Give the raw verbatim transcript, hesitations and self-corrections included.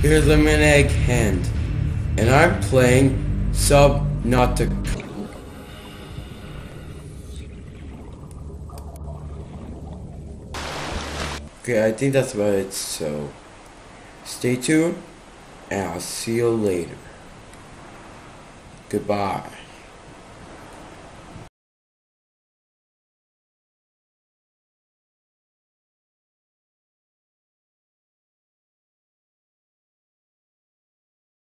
Here's a min egg hand, and I'm playing Subnautica. Okay, I think that's about it, so stay tuned, and I'll see you later. Goodbye.